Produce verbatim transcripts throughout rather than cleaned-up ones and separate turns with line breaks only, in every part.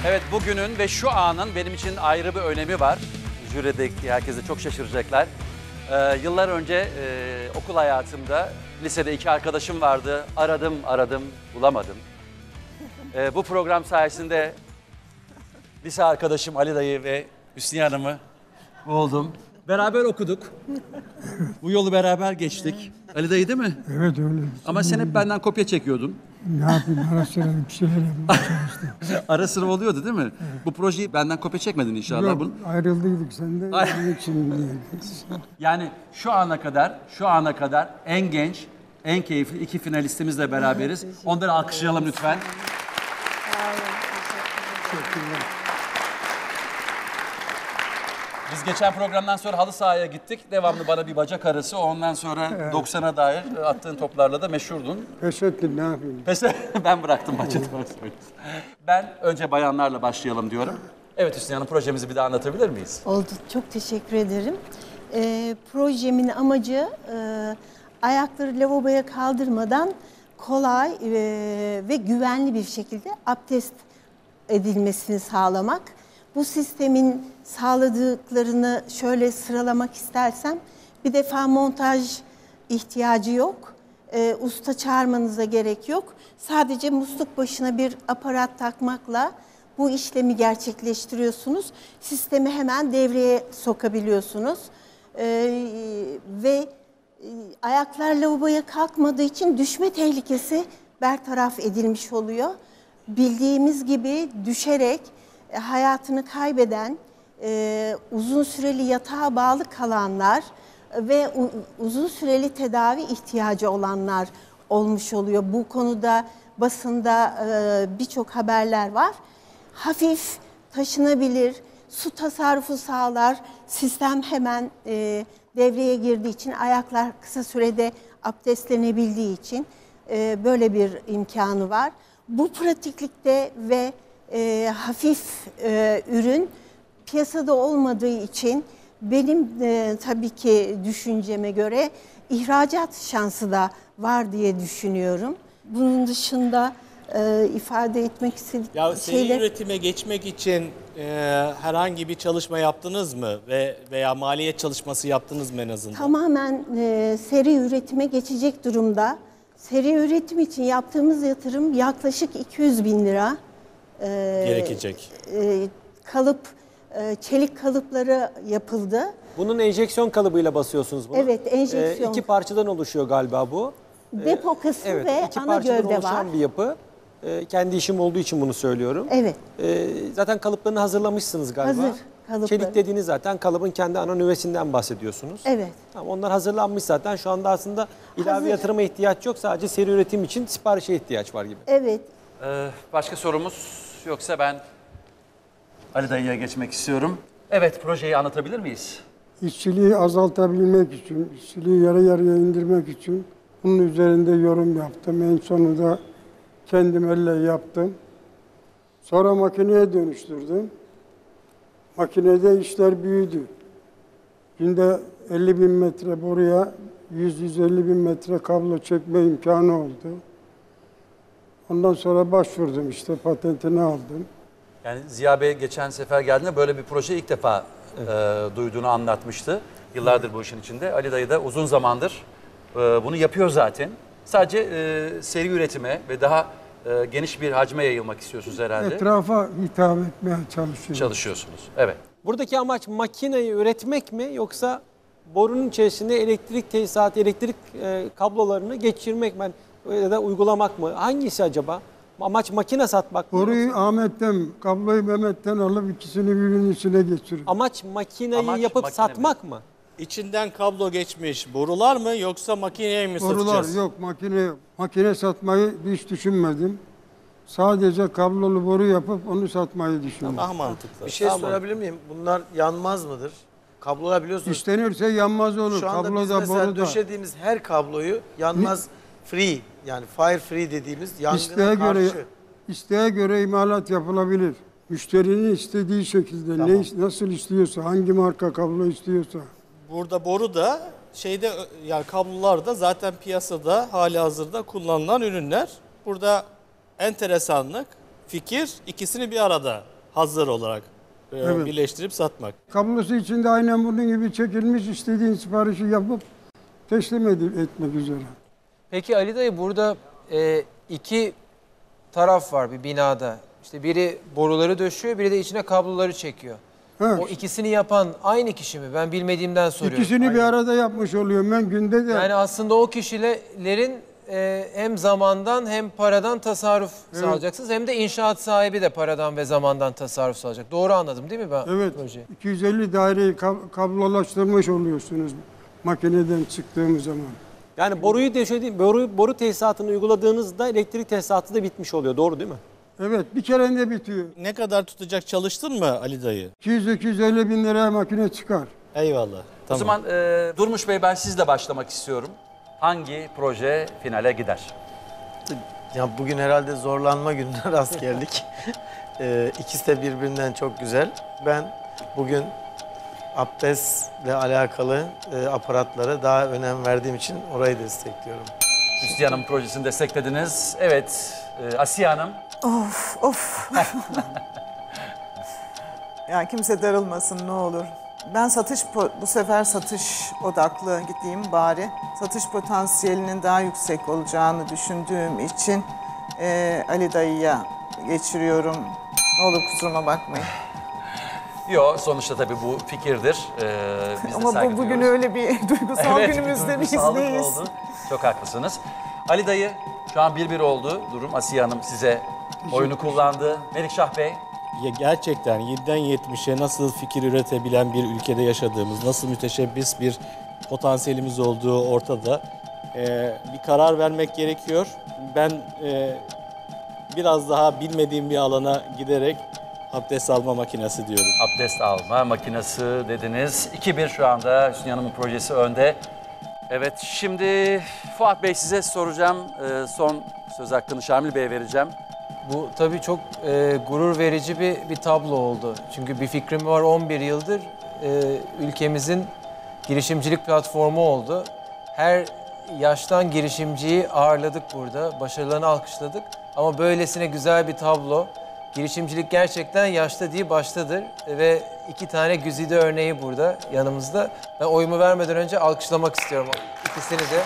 Evet, bugünün ve şu anın benim için ayrı bir önemi var. Jürideki herkese çok şaşıracaklar. Ee, yıllar önce e, okul hayatımda lisede iki arkadaşım vardı. Aradım, aradım, bulamadım. Ee, bu program sayesinde lise arkadaşım Ali dayı ve Hüsniye Hanım'ı buldum. Beraber okuduk. Bu yolu beraber geçtik. Ali dayı değil mi?
Evet öyle.
Ama sen hep benden kopya çekiyordun.
Ne yapayım, ara sıra bir şeyler yapmaya çalıştım.
Ara sıra oluyordu değil mi? Evet. Bu projeyi benden kopya çekmedin inşallah.
Yok,
Bunu...
ayrıldıydık senden.
Ay.
Onun için diye.
Yani şu ana kadar, şu ana kadar en genç, en keyifli iki finalistimizle beraberiz. Onları alkışlayalım lütfen.
Teşekkürler.
Biz geçen programdan sonra halı sahaya gittik. Devamlı bana bir bacak arası. Ondan sonra evet. doksana dair attığın toplarla da meşhurdun.
Pes ettim, ne yapayım?
Pes ben bıraktım maçı. Ben önce bayanlarla başlayalım diyorum. Evet Hüsniye Hanım, projemizi bir daha anlatabilir miyiz?
Oldu. Çok teşekkür ederim. Ee, projemin amacı e, ayakları lavaboya kaldırmadan kolay e, ve güvenli bir şekilde abdest edilmesini sağlamak. Bu sistemin sağladıklarını şöyle sıralamak istersem, bir defa montaj ihtiyacı yok. E, usta çağırmanıza gerek yok. Sadece musluk başına bir aparat takmakla bu işlemi gerçekleştiriyorsunuz. Sistemi hemen devreye sokabiliyorsunuz. Ee, ve e, ayaklar lavaboya kalkmadığı için düşme tehlikesi bertaraf edilmiş oluyor. Bildiğimiz gibi düşerek e, hayatını kaybeden, e, uzun süreli yatağa bağlı kalanlar ve u, uzun süreli tedavi ihtiyacı olanlar olmuş oluyor. Bu konuda basında e, birçok haberler var. Hafif, taşınabilir, su tasarrufu sağlar. Sistem hemen e, devreye girdiği için, ayaklar kısa sürede abdestlenebildiği için e, böyle bir imkanı var. Bu pratiklikte ve e, hafif e, ürün piyasada olmadığı için benim e, tabii ki düşünceme göre ihracat şansı da var diye düşünüyorum. Bunun dışında e, ifade etmek istediğim
Ya seri
şeyler...
üretime geçmek için e, herhangi bir çalışma yaptınız mı ve veya maliyet çalışması yaptınız mı en azından?
Tamamen e, seri üretime geçecek durumda. Seri üretim için yaptığımız yatırım yaklaşık iki yüz bin lira. E,
Gerekecek.
E, kalıp, e, çelik kalıpları yapıldı.
Bunun enjeksiyon kalıbıyla basıyorsunuz bunu.
Evet, enjeksiyon.
Ee, iki parçadan oluşuyor galiba bu.
Depo kısmı
evet,
ve
iki
ana
parçadan
gövde
oluşan
var.
bir yapı. Ee, kendi işim olduğu için bunu söylüyorum.
Evet.
Ee, zaten kalıplarını hazırlamışsınız galiba.
Hazır kalıpları.
Çelik dediğiniz zaten kalıbın kendi ana nüvesinden bahsediyorsunuz.
Evet.
Tamam, onlar hazırlanmış zaten. Şu anda aslında ilave
Hazır.
yatırıma ihtiyaç yok. Sadece seri üretim için siparişe ihtiyaç var gibi.
Evet.
Ee, başka sorumuz yoksa ben Ali dayıya geçmek istiyorum. Evet, projeyi anlatabilir miyiz?
İşçiliği azaltabilmek için, işçiliği yarı yarıya indirmek için bunun üzerinde yorum yaptım. En sonunda kendim elle yaptım. Sonra makineye dönüştürdüm. Makinede işler büyüdü. Günde elli bin metre boruya yüz yüz elli bin metre kablo çekme imkanı oldu. Ondan sonra başvurdum, işte patentini aldım.
Yani Ziya Bey geçen sefer geldiğinde böyle bir proje ilk defa evet. e, duyduğunu anlatmıştı. Yıllardır bu işin içinde. Ali dayı da uzun zamandır e, bunu yapıyor zaten. Sadece e, seri üretime ve daha e, geniş bir hacme yayılmak istiyorsunuz herhalde.
Etrafa hitap etmeye çalışıyorum.
Çalışıyorsunuz. Evet.
Buradaki amaç makineyi üretmek mi, yoksa borunun içerisine elektrik tesisatı, elektrik e, kablolarını geçirmek mi ya da uygulamak mı? Hangisi acaba? Amaç makine satmak mı?
Boruyu Ahmet'ten, kabloyu Mehmet'ten alıp ikisini birbirinin içine geçiriyor.
Amaç makineyi
Amaç
yapıp
makine
satmak mı?
İçinden kablo geçmiş borular mı yoksa makineye mi
Borular
satacağız?
yok, makine yok. Makine satmayı hiç düşünmedim. Sadece kablolu boru yapıp onu satmayı düşündüm.
Daha mantıklı.
Bir şey
Tamam.
sorabilir miyim? Bunlar yanmaz mıdır? Kablolar biliyorsunuz.
İstenirse yanmaz olur.
Şu anda
Kablo
biz
da
mesela
boru da.
döşediğimiz her kabloyu yanmaz free, yani fire free dediğimiz yangına
İsteğe
karşı.
göre, isteğe göre imalat yapılabilir. Müşterinin istediği şekilde,
Tamam.
ne, nasıl istiyorsa, hangi marka kablo istiyorsa.
Burada boru da şeyde, yani kablolar da zaten piyasada hali hazırda kullanılan ürünler. Burada enteresanlık, fikir ikisini bir arada hazır olarak e,
Evet.
birleştirip satmak.
Kablosu içinde aynen bunun gibi çekilmiş, istediğin siparişi yapıp teslim edip etmek üzere.
Peki Ali dayı burada e, iki taraf var bir binada. İşte biri boruları döşüyor, biri de içine kabloları çekiyor.
Ha,
O ikisini yapan aynı kişi mi? Ben bilmediğimden soruyorum.
ikisini bir arada yapmış oluyorum ben günde de.
Yani aslında o kişilerin e, hem zamandan hem paradan tasarruf sağlayacaksınız. Hem de inşaat sahibi de paradan ve zamandan tasarruf sağlayacak. Doğru anladım değil mi ben
Evet,
projeyi?
iki yüz elli daireyi kab- kablolaştırmış oluyorsunuz makineden çıktığımız zaman.
Yani boruyu döşedi, boru, boru tesisatını uyguladığınızda elektrik tesisatı da bitmiş oluyor. Doğru değil mi?
Evet, bir kerende bitiyor.
Ne kadar tutacak, çalıştın mı Ali dayı?
iki yüz iki yüz elli bin liraya makine çıkar.
Eyvallah.
O
Tamam.
zaman e, Durmuş Bey ben sizle başlamak istiyorum. Hangi proje finale gider?
Ya bugün herhalde zorlanma gününe rast geldik. Ee, ikisi de birbirinden çok güzel. Ben bugün abdestle alakalı e, aparatlara daha önem verdiğim için orayı destekliyorum.
Hüsnü Hanım projesini desteklediniz. Evet, e, Asiye Hanım.
Of of. Ya kimse darılmasın ne olur. Ben satış po- bu sefer satış odaklı gideyim bari. Satış potansiyelinin daha yüksek olacağını düşündüğüm için eee, Ali dayıya geçiriyorum. Ne olur kusuruma bakmayın.
Yok, sonuçta tabii bu fikirdir. Ee, biz de
Ama
saygı
bu bugün
duyuyoruz.
öyle bir duygusal
Evet,
günümüzde miyiz
duygusallık
neyiz?
oldu. Çok haklısınız. Ali dayı, şu an bir bir oldu durum. Asiye Hanım size oyunu kullandı. Melikşah Bey.
Ya gerçekten yediden yetmişe nasıl fikir üretebilen bir ülkede yaşadığımız, nasıl müteşebbis bir potansiyelimiz olduğu ortada. Ee, bir karar vermek gerekiyor. Ben e, biraz daha bilmediğim bir alana giderek abdest alma makinesi diyorum.
Abdest alma makinesi dediniz. iki bir şu anda Hüsnü Hanım'ın projesi önde. Evet, şimdi Fuat Bey size soracağım. Ee, son söz hakkını Şamil Bey'e vereceğim.
Bu tabii çok e, gurur verici bir, bir tablo oldu. Çünkü bir fikrim var on bir yıldır e, ülkemizin girişimcilik platformu oldu. Her yaştan girişimciyi ağırladık burada, başarılarını alkışladık. Ama böylesine güzel bir tablo, girişimcilik gerçekten yaşta değil baştadır. Ve iki tane güzide örneği burada yanımızda. Ben oyumu vermeden önce alkışlamak istiyorum ikisini de.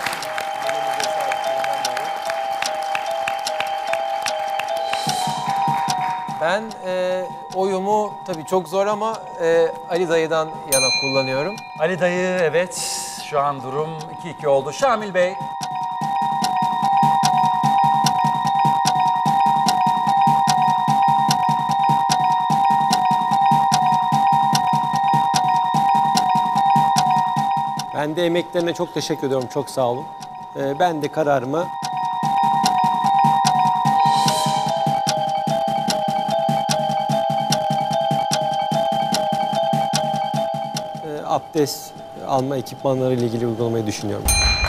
Ben e, oyumu tabii çok zor ama e, Ali dayıdan yana kullanıyorum.
Ali dayı, evet, şu an durum iki iki oldu. Şamil Bey.
Ben de emeklerine çok teşekkür ediyorum. Çok sağ olun. Ee, ben de kararımı e, abdest alma ekipmanları ile ilgili uygulamayı düşünüyorum.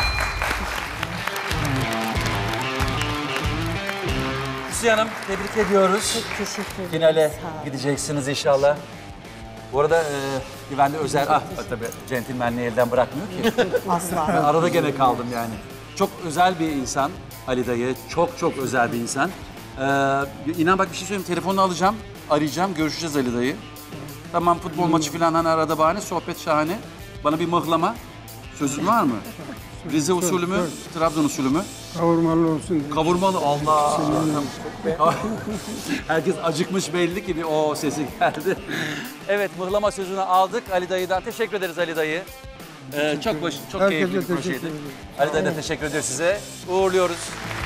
Hüsnü Hanım, tebrik ediyoruz.
Çok teşekkür ederim.
Finale
Sağ olun.
gideceksiniz inşallah. Bu arada e, güvende özel, ah tabii centilmenliği elden bırakmıyor ki.
Asla.
Ben arada gene kaldım yani. Çok özel bir insan Ali dayı, çok çok özel bir insan. Ee, inan bak bir şey söyleyeyim, telefonunu alacağım, arayacağım, görüşeceğiz Ali dayı. Tamam, futbol maçı falan hani arada bahane, sohbet şahane. Bana bir mıhlama, sözün var mı? Rize usulü mü, Trabzon usulü mü?
Kavurmalı olsun diye.
Kavurmalı, Allah! Herkes acıkmış belli ki bir o sesi geldi. Evet, mıhlama sözünü aldık Ali dayıdan. Teşekkür ederiz Ali dayı. Ee, çok baş, çok
Herkese
keyifli bir
teşekkür
projeydi.
ederim.
Ali dayı da teşekkür ediyor size. Uğurluyoruz.